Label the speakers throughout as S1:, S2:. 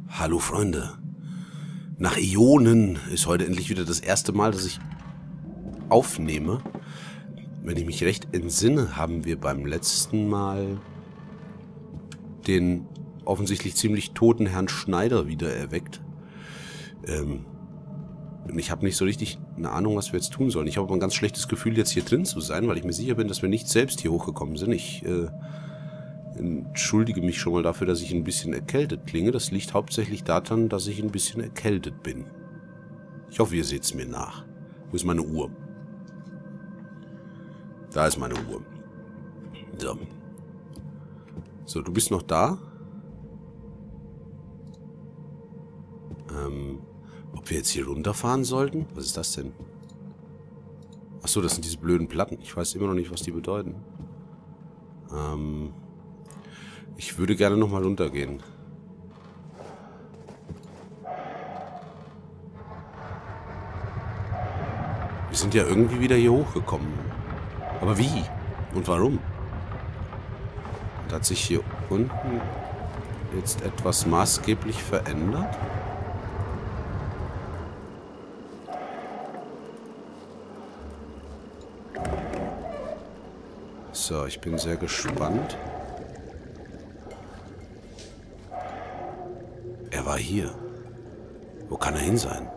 S1: Hallo Freunde. Nach Ionen ist heute endlich wieder das erste Mal, dass ich aufnehme. Wenn ich mich recht entsinne, haben wir beim letzten Mal den offensichtlich ziemlich toten Herrn Schneider wieder erweckt. Und ich habe nicht so richtig eine Ahnung, was wir jetzt tun sollen. Ich habe aber ein ganz schlechtes Gefühl, jetzt hier drin zu sein, weil ich mir sicher bin, dass wir nicht selbst hier hochgekommen sind. Ich entschuldige mich schon mal dafür, dass ich ein bisschen erkältet klinge. Das liegt hauptsächlich daran, dass ich ein bisschen erkältet bin. Ich hoffe, ihr seht es mir nach. Wo ist meine Uhr? Da ist meine Uhr. So. So, du bist noch da? Ob wir jetzt hier runterfahren sollten? Was ist das denn? Achso, das sind diese blöden Platten. Ich weiß immer noch nicht, was die bedeuten. Ich würde gerne nochmal runtergehen. Wir sind ja irgendwie wieder hier hochgekommen. Aber wie? Und warum? Und hat sich hier unten jetzt etwas maßgeblich verändert? So, ich bin sehr gespannt. Er war hier. Wo kann er hin sein?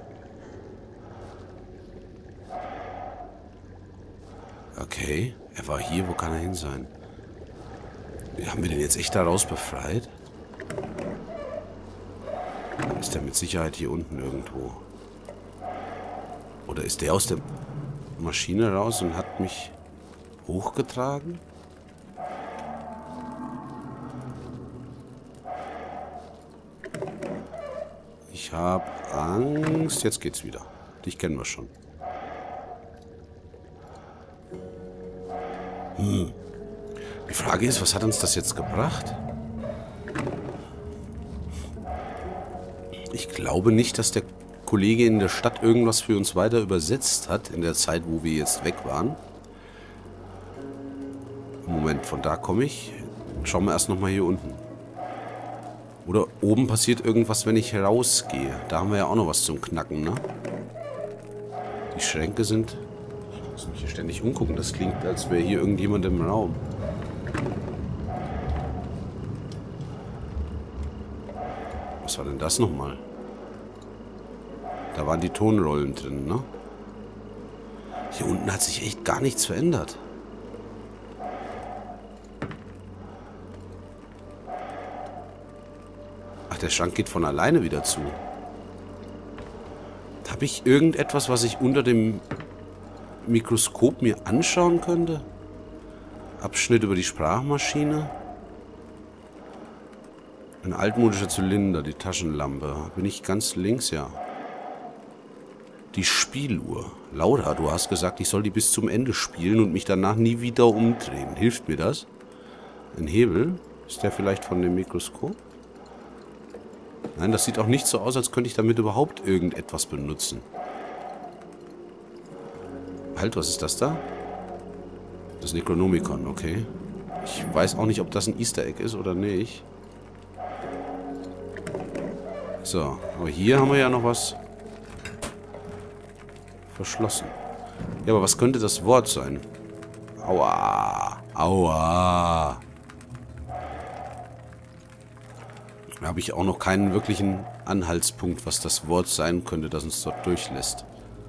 S1: Okay, er war hier. Wo kann er hin sein? Haben wir den jetzt echt daraus befreit? Ist er mit Sicherheit hier unten irgendwo? Oder ist der aus der Maschine raus und hat mich hochgetragen? Ich habe Angst. Jetzt geht's wieder. Dich kennen wir schon. Die Frage ist, was hat uns das jetzt gebracht? Ich glaube nicht, dass der Kollege in der Stadt irgendwas für uns weiter übersetzt hat, in der Zeit, wo wir jetzt weg waren. Moment, von da komme ich. Schauen wir erst nochmal hier unten. Oder oben passiert irgendwas, wenn ich rausgehe. Da haben wir ja auch noch was zum Knacken, ne? Die Schränke sind... Ich muss mich hier ständig umgucken. Das klingt, als wäre hier irgendjemand im Raum. Was war denn das nochmal? Da waren die Tonrollen drin, ne? Hier unten hat sich echt gar nichts verändert. Ach, der Schrank geht von alleine wieder zu. Habe ich irgendetwas, was ich unter dem Mikroskop mir anschauen könnte? Abschnitt über die Sprachmaschine. Ein altmodischer Zylinder, die Taschenlampe. Bin ich ganz links, ja. Die Spieluhr. Laura, du hast gesagt, ich soll die bis zum Ende spielen und mich danach nie wieder umdrehen. Hilft mir das? Ein Hebel? Ist der vielleicht von dem Mikroskop? Nein, das sieht auch nicht so aus, als könnte ich damit überhaupt irgendetwas benutzen. Halt, was ist das da? Das Necronomicon, okay. Ich weiß auch nicht, ob das ein Easter Egg ist oder nicht. So, aber hier haben wir ja noch was verschlossen. Ja, aber was könnte das Wort sein? Aua. Aua. Da habe ich auch noch keinen wirklichen Anhaltspunkt, was das Wort sein könnte, das uns dort durchlässt.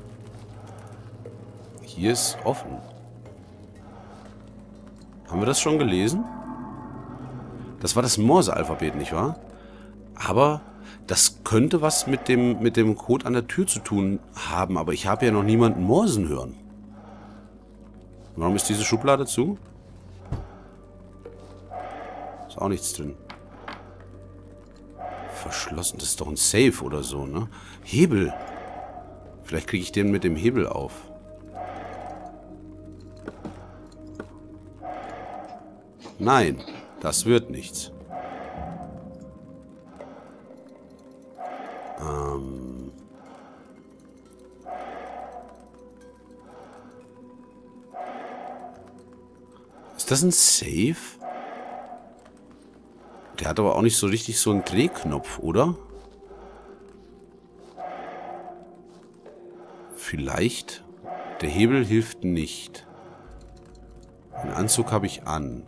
S1: Hier ist offen. Haben wir das schon gelesen? Das war das Morse-Alphabet, nicht wahr? Aber das könnte was mit dem Code an der Tür zu tun haben, aber ich habe ja noch niemanden morsen hören. Warum ist diese Schublade zu? Ist auch nichts drin. Verschlossen, das ist doch ein Safe oder so, ne? Hebel. Vielleicht kriege ich den mit dem Hebel auf. Nein, das wird nichts. Ist das ein Safe? Der hat aber auch nicht so richtig so einen Drehknopf, oder? Vielleicht. Der Hebel hilft nicht. Den Anzug habe ich an.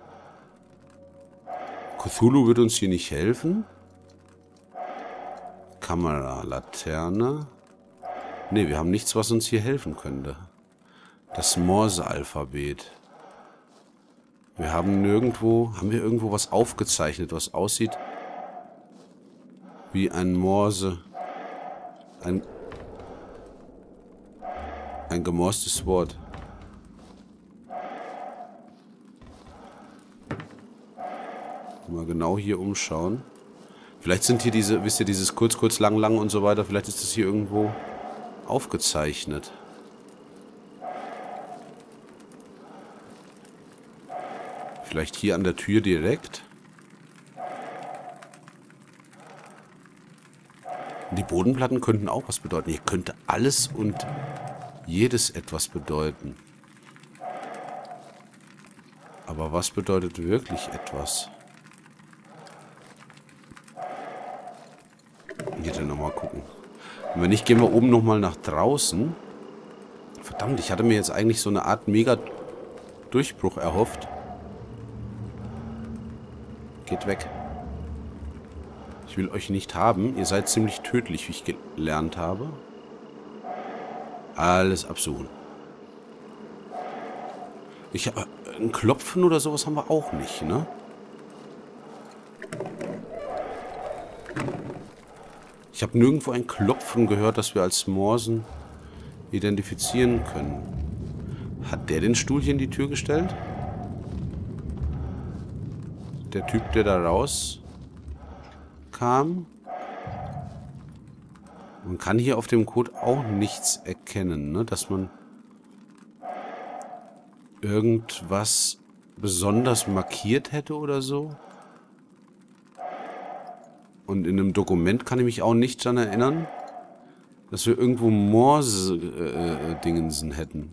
S1: Cthulhu wird uns hier nicht helfen. Kamera, Laterne. Ne, wir haben nichts, was uns hier helfen könnte. Das Morse-Alphabet. Wir haben nirgendwo... Haben wir irgendwo was aufgezeichnet, was aussieht wie ein Morse... Ein gemorstes Wort. Mal genau hier umschauen. Vielleicht sind hier diese, wisst ihr, dieses kurz, kurz, lang, lang und so weiter. Vielleicht ist das hier irgendwo aufgezeichnet. Vielleicht hier an der Tür direkt. Die Bodenplatten könnten auch was bedeuten. Hier könnte alles und jedes etwas bedeuten. Aber was bedeutet wirklich etwas? Hier dann nochmal gucken. Und wenn nicht, gehen wir oben nochmal nach draußen. Verdammt, ich hatte mir jetzt eigentlich so eine Art Mega-Durchbruch erhofft. Geht weg. Ich will euch nicht haben. Ihr seid ziemlich tödlich, wie ich gelernt habe. Alles absuchen. Ich habe ein Klopfen oder sowas haben wir auch nicht, ne? Ich habe nirgendwo ein Klopfen gehört, das wir als Morsen identifizieren können. Hat der den Stuhl hier in die Tür gestellt? Der Typ, der da raus kam? Man kann hier auf dem Code auch nichts erkennen, ne? Dass man irgendwas besonders markiert hätte oder so. Und in einem Dokument kann ich mich auch nicht daran erinnern, dass wir irgendwo Morse-Dingensen hätten.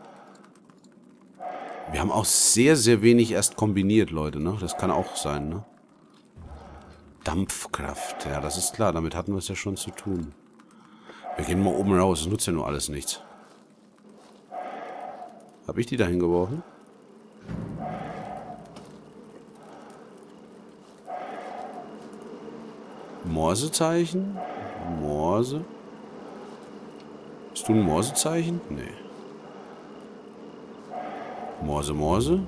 S1: Wir haben auch sehr, sehr wenig erst kombiniert, Leute, ne? Das kann auch sein, ne? Dampfkraft, ja, das ist klar. Damit hatten wir es ja schon zu tun. Wir gehen mal oben raus. Das nutzt ja nur alles nichts. Habe ich die da hingeworfen? Morsezeichen? Morse? Bist du ein Morsezeichen? Nee. Morse, Morse?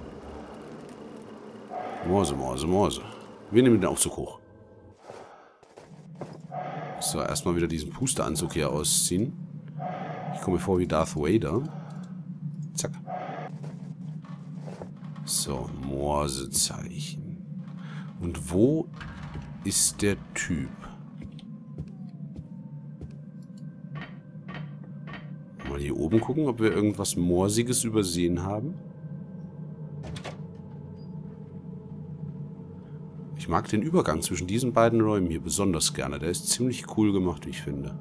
S1: Morse, Morse, Morse. Wir nehmen den Aufzug hoch. So, erstmal wieder diesen Pusteranzug hier ausziehen. Ich komme mir vor wie Darth Vader. Zack. So, Morsezeichen. Und wo ist der Typ? Mal hier oben gucken, ob wir irgendwas Morsiges übersehen haben. Ich mag den Übergang zwischen diesen beiden Räumen hier besonders gerne. Der ist ziemlich cool gemacht, wie ich finde.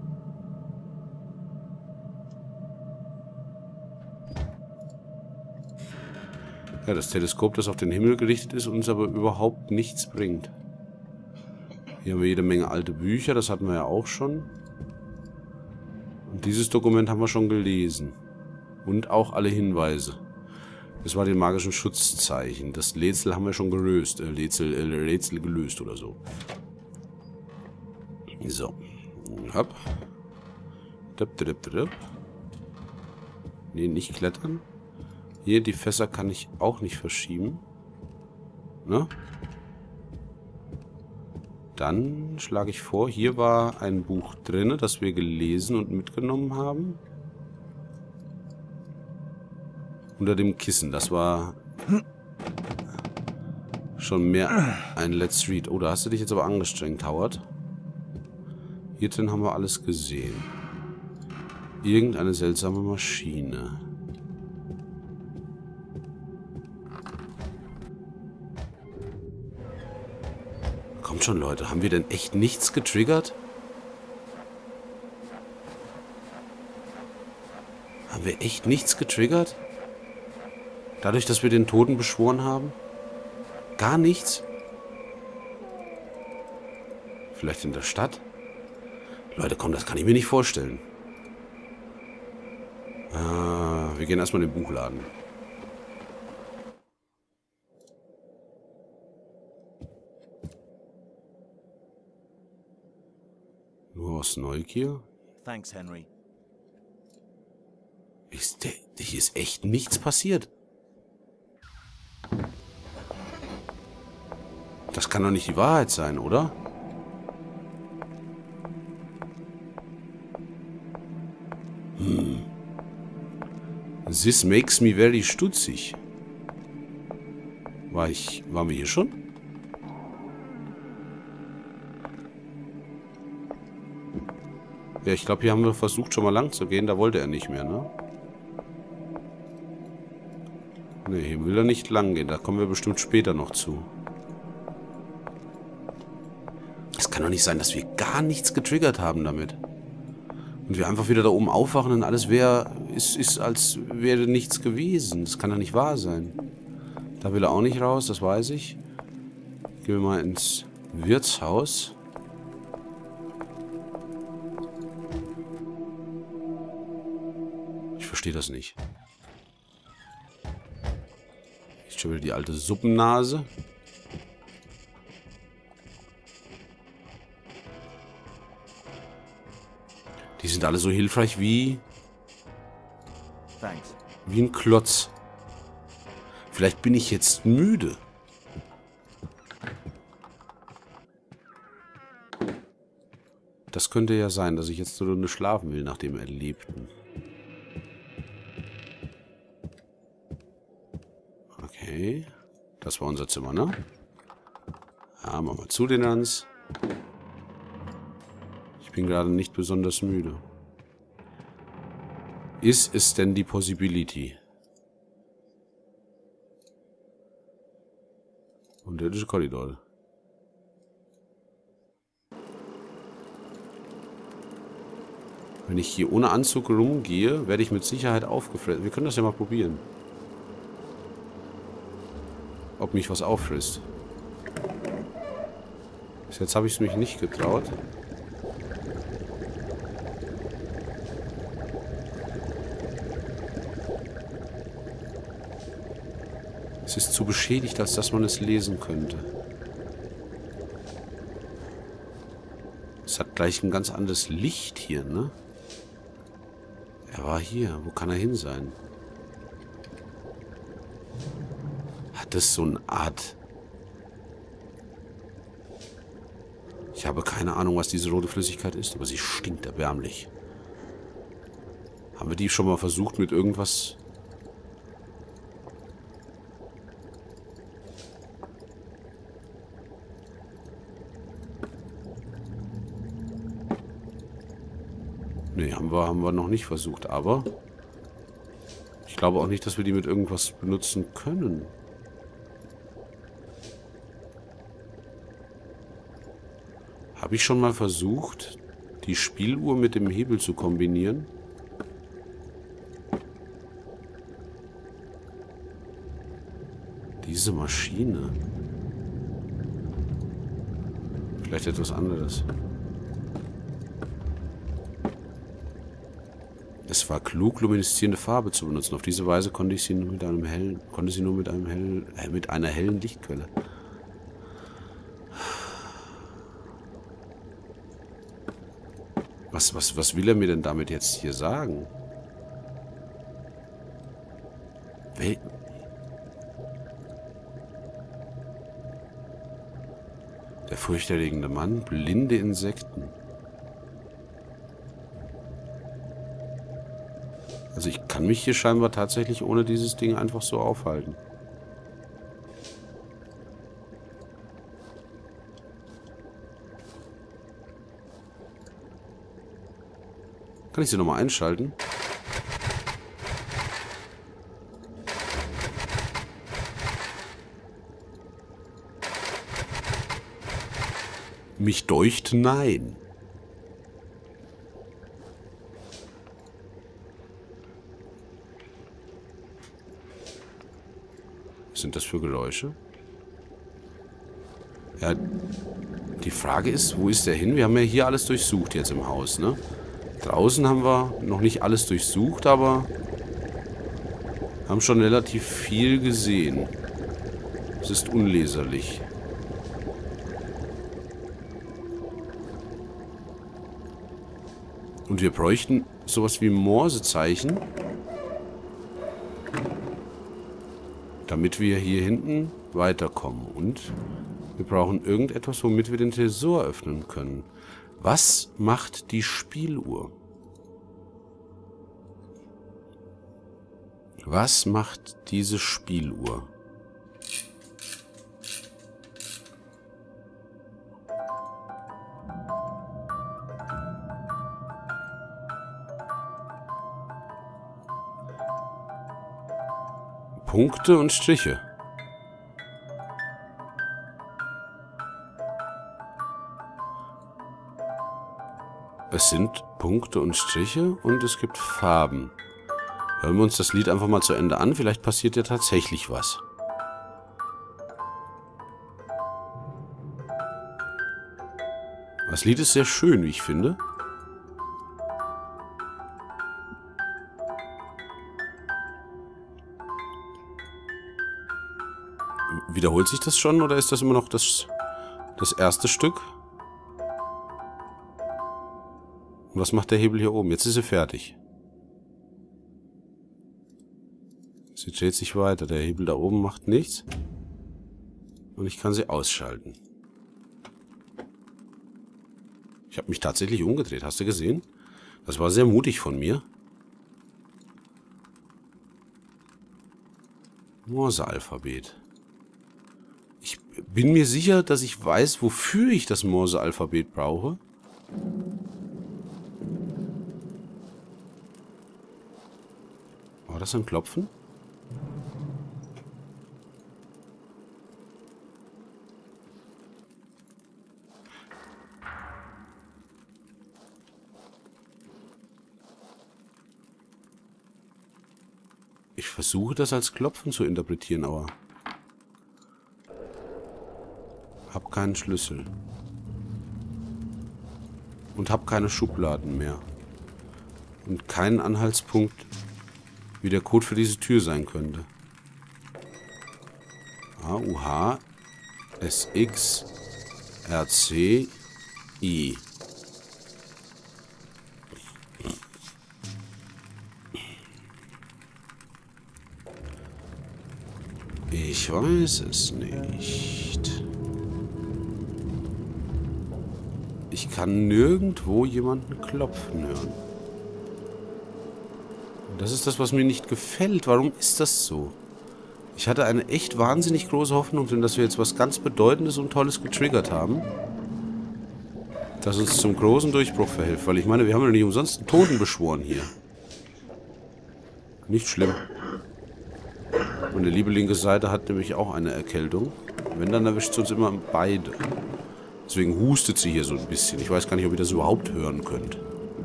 S1: Ja, das Teleskop, das auf den Himmel gerichtet ist, uns aber überhaupt nichts bringt. Hier haben wir jede Menge alte Bücher, das hatten wir ja auch schon. Und dieses Dokument haben wir schon gelesen. Und auch alle Hinweise. Das war den magischen Schutzzeichen. Das Rätsel haben wir schon gelöst. Rätsel gelöst oder so. So. Hopp. Ne, nicht klettern. Hier, die Fässer kann ich auch nicht verschieben. Ne? Dann schlage ich vor, hier war ein Buch drin, das wir gelesen und mitgenommen haben. Unter dem Kissen. Das war schon mehr ein Let's Read. Oh, da hast du dich jetzt aber angestrengt, Howard. Hier drin haben wir alles gesehen. Irgendeine seltsame Maschine. Kommt schon, Leute. Haben wir denn echt nichts getriggert? Haben wir echt nichts getriggert? Dadurch, dass wir den Toten beschworen haben? Gar nichts? Vielleicht in der Stadt? Leute, komm, das kann ich mir nicht vorstellen. Wir gehen erstmal in den Buchladen. Nur aus Neugier?
S2: Thanks, Henry.
S1: Hier ist echt nichts passiert. Das kann doch nicht die Wahrheit sein, oder? This makes me very stutzig. Waren wir hier schon? Ja, ich glaube, hier haben wir versucht, schon mal lang zu gehen. Da wollte er nicht mehr, ne? Ne, hier will er nicht lang gehen. Da kommen wir bestimmt später noch zu. Es kann doch nicht sein, dass wir gar nichts getriggert haben damit. Und wir einfach wieder da oben aufwachen und alles ist, als wäre nichts gewesen. Das kann doch nicht wahr sein. Da will er auch nicht raus, das weiß ich. Gehen wir mal ins Wirtshaus. Ich verstehe das nicht. Ist schon wieder die alte Suppennase. Die sind alle so hilfreich wie
S2: Thanks.
S1: ein Klotz. Vielleicht bin ich jetzt müde. Das könnte ja sein, dass ich jetzt eine Runde schlafen will nach dem Erlebten. Okay. Das war unser Zimmer, ne? Ja, machen wir zu den Hans. Ich bin gerade nicht besonders müde. Ist es denn die Possibility? Unterirdische Korridor. Wenn ich hier ohne Anzug rumgehe, werde ich mit Sicherheit aufgefressen. Wir können das ja mal probieren. Ob mich was auffrisst. Bis jetzt habe ich es mich nicht getraut. Es ist zu beschädigt, als dass man es lesen könnte. Es hat gleich ein ganz anderes Licht hier, ne? Er war hier. Wo kann er hin sein? Hat es so eine Art... Ich habe keine Ahnung, was diese rote Flüssigkeit ist, aber sie stinkt erbärmlich. Haben wir die schon mal versucht mit irgendwas... Nee, haben wir noch nicht versucht, aber ich glaube auch nicht, dass wir die mit irgendwas benutzen können. Habe ich schon mal versucht, die Spieluhr mit dem Hebel zu kombinieren? Diese Maschine. Vielleicht etwas anderes. Es war klug, lumineszierende Farbe zu benutzen. Auf diese Weise konnte ich sie nur mit einer hellen Lichtquelle. Was will er mir denn damit jetzt hier sagen? Der furchterregende Mann, blinde Insekten. Also ich kann mich hier scheinbar tatsächlich ohne dieses Ding einfach so aufhalten. Kann ich sie nochmal einschalten? Mich deucht, nein. Was sind das für Geräusche? Ja, die Frage ist, wo ist der hin? Wir haben ja hier alles durchsucht jetzt im Haus, ne? Draußen haben wir noch nicht alles durchsucht, aber haben schon relativ viel gesehen. Es ist unleserlich. Und wir bräuchten sowas wie Morsezeichen, damit wir hier hinten weiterkommen. Und wir brauchen irgendetwas, womit wir den Tresor öffnen können. Was macht die Spieluhr? Was macht diese Spieluhr? Punkte und Striche. Es sind Punkte und Striche und es gibt Farben. Hören wir uns das Lied einfach mal zu Ende an. Vielleicht passiert ja tatsächlich was. Das Lied ist sehr schön, wie ich finde. Wiederholt sich das schon oder ist das immer noch das erste Stück? Und was macht der Hebel hier oben? Jetzt ist sie fertig. Sie dreht sich weiter. Der Hebel da oben macht nichts. Und ich kann sie ausschalten. Ich habe mich tatsächlich umgedreht. Hast du gesehen? Das war sehr mutig von mir. Morse-Alphabet. Ich bin mir sicher, dass ich weiß, wofür ich das Morse-Alphabet brauche. War das ein Klopfen? Ich versuche das als Klopfen zu interpretieren, aber hab keinen Schlüssel. Und hab keine Schubladen mehr. Und keinen Anhaltspunkt, wie der Code für diese Tür sein könnte. A-U-H S-X-R-C-I. Ich weiß es nicht. Ich kann nirgendwo jemanden klopfen hören. Und das ist das, was mir nicht gefällt. Warum ist das so? Ich hatte eine echt wahnsinnig große Hoffnung, denn dass wir jetzt was ganz Bedeutendes und Tolles getriggert haben, das uns zum großen Durchbruch verhilft. Weil ich meine, wir haben ja nicht umsonst einen Toten beschworen hier. Nicht schlimm. Meine liebe linke Seite hat nämlich auch eine Erkältung. Wenn, dann erwischt es uns immer beide. Deswegen hustet sie hier so ein bisschen. Ich weiß gar nicht, ob ihr das überhaupt hören könnt.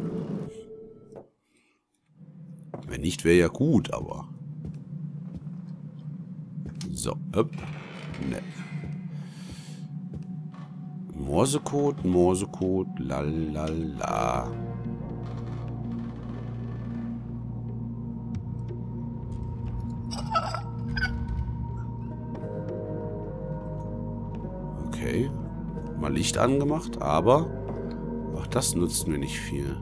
S1: Wenn nicht, wäre ja gut, aber... So, ne. Morsecode, Morsecode, lalala. Okay. Mal Licht angemacht, aber auch das nutzt mir nicht viel.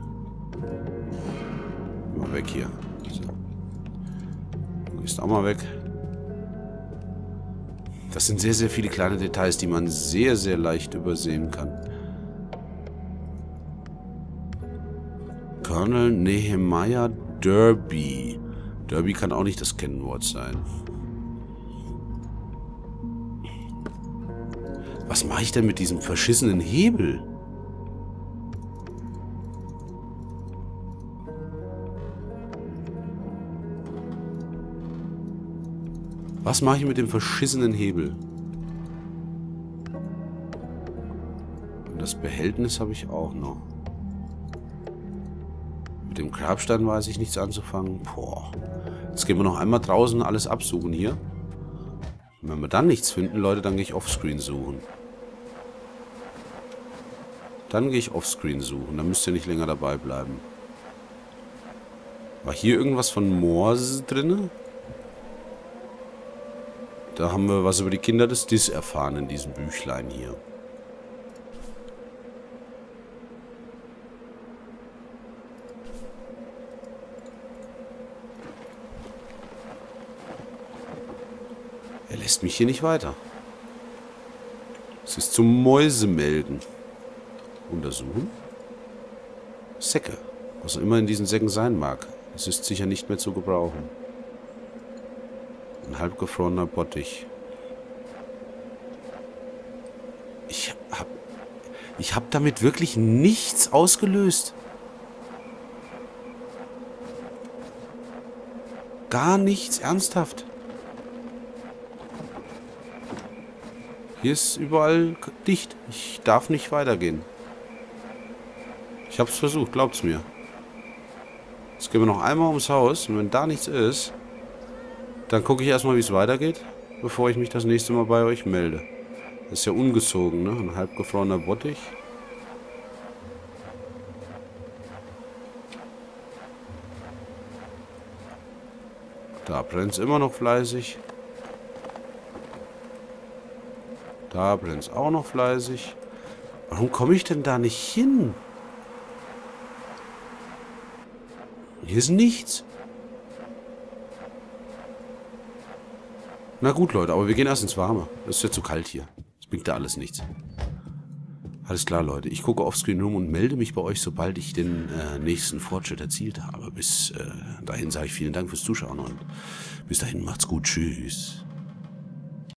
S1: Mal weg hier. So. Du gehst auch mal weg. Das sind sehr, sehr viele kleine Details, die man sehr, sehr leicht übersehen kann. Colonel Nehemiah Derby. Derby kann auch nicht das Kennwort sein. Was mache ich denn mit diesem verschissenen Hebel? Was mache ich mit dem verschissenen Hebel? Und das Behältnis habe ich auch noch. Mit dem Grabstein weiß ich nichts anzufangen. Boah. Jetzt gehen wir noch einmal draußen alles absuchen hier. Und wenn wir dann nichts finden, Leute, dann gehe ich offscreen suchen. Dann gehe ich offscreen suchen. Dann müsst ihr nicht länger dabei bleiben. War hier irgendwas von Morse drin? Da haben wir was über die Kinder des Dis erfahren in diesem Büchlein hier. Er lässt mich hier nicht weiter. Es ist zum Mäusemelden. Untersuchen. Säcke. Was auch immer in diesen Säcken sein mag. Es ist sicher nicht mehr zu gebrauchen. Ein halbgefrorener Bottich. Ich hab damit wirklich nichts ausgelöst. Gar nichts, ernsthaft. Hier ist überall dicht. Ich darf nicht weitergehen. Ich hab's versucht, glaubt's mir. Jetzt gehen wir noch einmal ums Haus und wenn da nichts ist, dann gucke ich erstmal, wie es weitergeht, bevor ich mich das nächste Mal bei euch melde. Das ist ja ungezogen, ne? Ein halbgefrorener Bottich. Da brennt es immer noch fleißig. Da brennt es auch noch fleißig. Warum komme ich denn da nicht hin? Hier ist nichts. Na gut, Leute, aber wir gehen erst ins Warme. Es ist ja zu kalt hier. Es bringt da alles nichts. Alles klar, Leute. Ich gucke offscreen rum und melde mich bei euch, sobald ich den nächsten Fortschritt erzielt habe. Bis dahin sage ich vielen Dank fürs Zuschauen und bis dahin macht's gut. Tschüss.